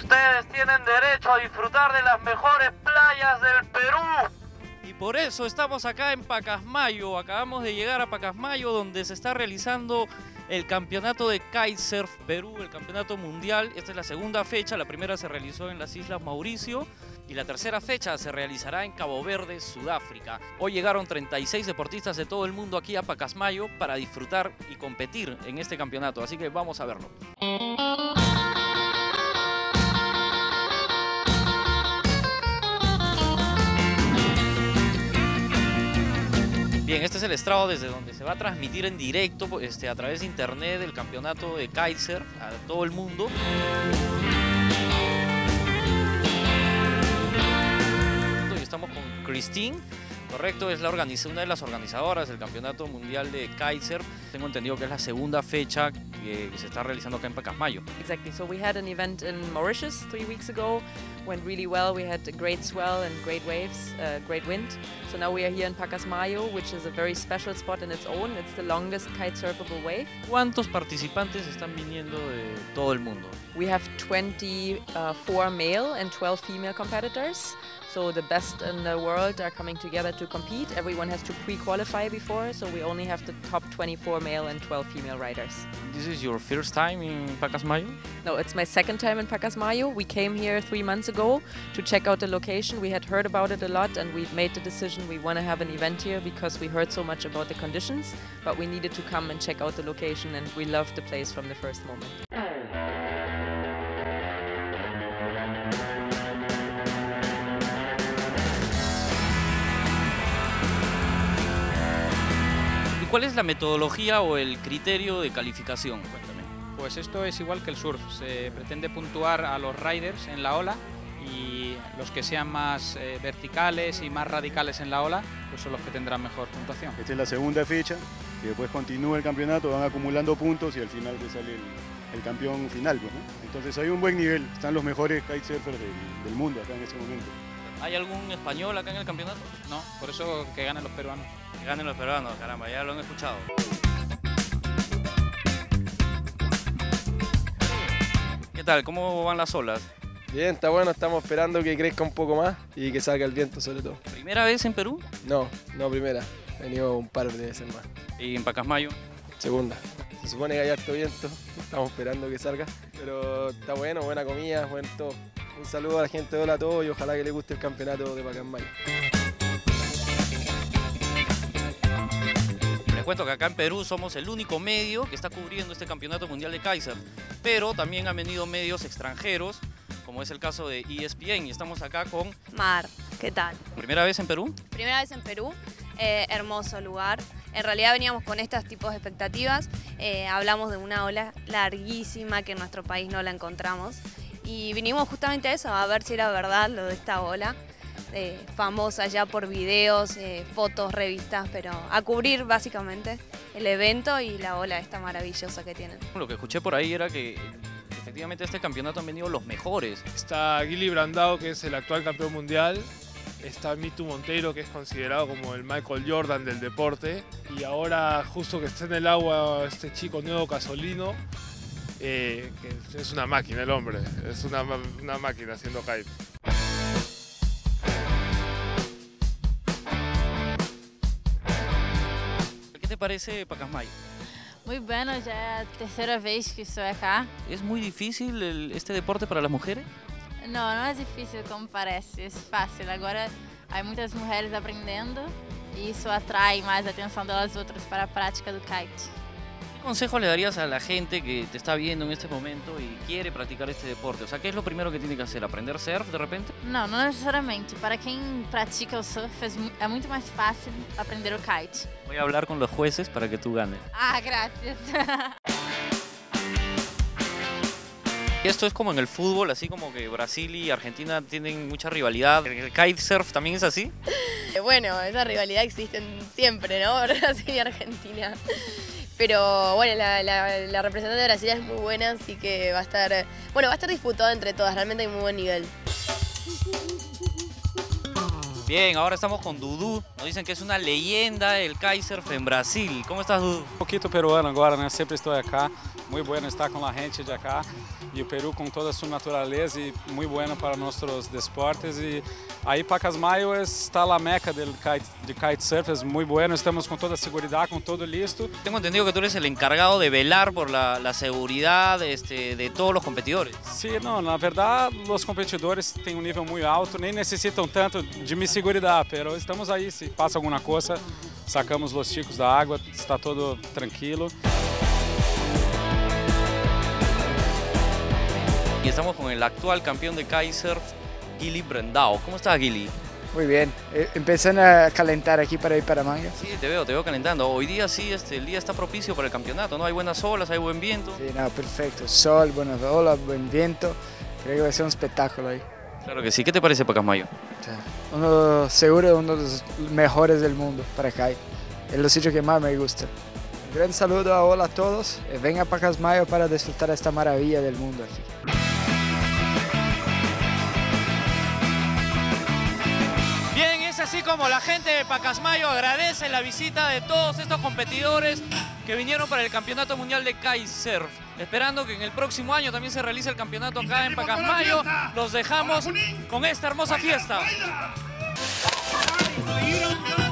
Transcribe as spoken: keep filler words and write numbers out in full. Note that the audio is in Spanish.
Ustedes tienen derecho a disfrutar de las mejores playas del Perú. Y por eso estamos acá en Pacasmayo. Acabamos de llegar a Pacasmayo, donde se está realizando el campeonato de Kitesurf Perú, el campeonato mundial. Esta es la segunda fecha, la primera se realizó en las Islas Mauricio y la tercera fecha se realizará en Cabo Verde, Sudáfrica. Hoy llegaron treinta y seis deportistas de todo el mundo aquí a Pacasmayo para disfrutar y competir en este campeonato, así que vamos a verlo. Bien, este es el estrado desde donde se va a transmitir en directo este, a través de internet el campeonato de kitesurf a todo el mundo. Y estamos con Christine, correcto, es la organiza, una de las organizadoras del campeonato mundial de kitesurf. Tengo entendido que es la segunda fecha que, que se está realizando acá en Pacasmayo. Exactly, so we had an event in Mauritius three weeks ago. Went really well. We had a great swell and great waves, uh, great wind. So now we are here in Pacasmayo, which is a very special spot in its own. It's the longest kite surfable wave. ¿Cuántos participantes están viniendo de todo el mundo? We have twenty-four male and twelve female competitors. So the best in the world are coming together to compete. Everyone has to pre-qualify before, so we only have the top twenty-four male and twelve female riders. This is your first time in Pacasmayo? No, it's my second time in Pacasmayo. We came here three months ago to check out the location. We had heard about it a lot and we've made the decision we want to have an event here because we heard so much about the conditions, but we needed to come and check out the location and we loved the place from the first moment. ¿Cuál es la metodología o el criterio de calificación? Cuéntame. Pues esto es igual que el surf, se pretende puntuar a los riders en la ola y los que sean más eh, verticales y más radicales en la ola, pues son los que tendrán mejor puntuación. Esta es la segunda fecha, que después continúa el campeonato, van acumulando puntos y al final te sale el, el campeón final, pues, ¿no? Entonces hay un buen nivel, están los mejores kitesurfers del, del mundo acá en este momento. ¿Hay algún español acá en el campeonato? No, por eso que ganen los peruanos. Que ganen los peruanos, caramba, ya lo han escuchado. ¿Qué tal? ¿Cómo van las olas? Bien, está bueno, estamos esperando que crezca un poco más y que salga el viento sobre todo. ¿Primera vez en Perú? No, no primera, he venido un par de veces más. ¿Y en Pacasmayo? Segunda. Se supone que hay harto viento, estamos esperando que salga, pero está bueno, buena comida, buen todo. Un saludo a la gente de Hola a todos y ojalá que les guste el campeonato de Pacasmayo. Les cuento que acá en Perú somos el único medio que está cubriendo este campeonato mundial de kitesurf, pero también han venido medios extranjeros, como es el caso de E S P N, y estamos acá con Mar. ¿Qué tal? ¿Primera vez en Perú? Primera vez en Perú, eh, hermoso lugar. En realidad veníamos con estos tipos de expectativas, eh, hablamos de una ola larguísima que en nuestro país no la encontramos y vinimos justamente a eso, a ver si era verdad lo de esta ola. Eh, famosa ya por videos, eh, fotos, revistas, pero a cubrir básicamente el evento y la ola esta maravillosa que tienen. Lo que escuché por ahí era que efectivamente a este campeonato han venido los mejores. Está Guilly Brandao, que es el actual campeón mundial, está Mitu Monteiro, que es considerado como el Michael Jordan del deporte, y ahora justo que está en el agua este chico Nuevo Casolino, eh, que es una máquina el hombre, es una, una máquina haciendo kite. ¿Qué te parece Pacasmayo? Muy bueno, ya es la tercera vez que estoy acá. ¿Es muy difícil el, este deporte para las mujeres? No, no es difícil como parece, es fácil. Agora hay muchas mujeres aprendiendo y eso atrae más la atención de las otras para la práctica del kite. ¿Qué consejo le darías a la gente que te está viendo en este momento y quiere practicar este deporte? O sea, ¿qué es lo primero que tiene que hacer? ¿Aprender surf de repente? No, no necesariamente. Para quien practica el surf es, es mucho más fácil aprender el kite. Voy a hablar con los jueces para que tú ganes. Ah, gracias. Esto es como en el fútbol, así como que Brasil y Argentina tienen mucha rivalidad. ¿El kitesurf también es así? Bueno, esa rivalidad existe siempre, ¿no? Brasil y Argentina. Pero bueno, la, la, la representante de Brasil es muy buena, así que va a estar, bueno, va a estar disputado entre todas, realmente hay muy buen nivel. Bien, ahora estamos con Dudu, nos dicen que es una leyenda del kitesurf en Brasil. ¿Cómo estás, Dudu? Um pouquinho peruano agora, né? Sempre estou acá, muito bueno estar com a gente de acá y el Perú con toda su naturaleza y muy bueno para nuestros deportes. Y ahí Pacasmayo está la meca del kite, de kitesurf, es muy bueno, estamos con toda seguridad, con todo listo. Tengo entendido que tú eres el encargado de velar por la, la seguridad este, de todos los competidores. Sí, no, na verdad los competidores tienen un nivel muy alto, nem necesitan tanto de mi seguridad, pero estamos ahí, si pasa alguna cosa, sacamos los chicos da água, está todo tranquilo. Y estamos con el actual campeón de kitesurf, Gili Brandao. ¿Cómo estás, Gili? Muy bien, eh, empezando a calentar aquí para ir para Manga. Sí, te veo, te veo calentando. Hoy día sí, este, el día está propicio para el campeonato, ¿no? Hay buenas olas, hay buen viento. Sí, no, perfecto. Sol, buenas olas, buen viento. Creo que va a ser un espectáculo ahí. Claro que sí. ¿Qué te parece Pacasmayo? Uno, seguro uno de los mejores del mundo para kite. Es el sitio que más me gusta. Un gran saludo a hola a todos. Eh, Venga a Pacasmayo para disfrutar esta maravilla del mundo aquí. Bien, es así como la gente de Pacasmayo agradece la visita de todos estos competidores que vinieron para el Campeonato Mundial de Kitesurf. Esperando que en el próximo año también se realice el campeonato acá en Pacasmayo. Los dejamos con esta hermosa fiesta.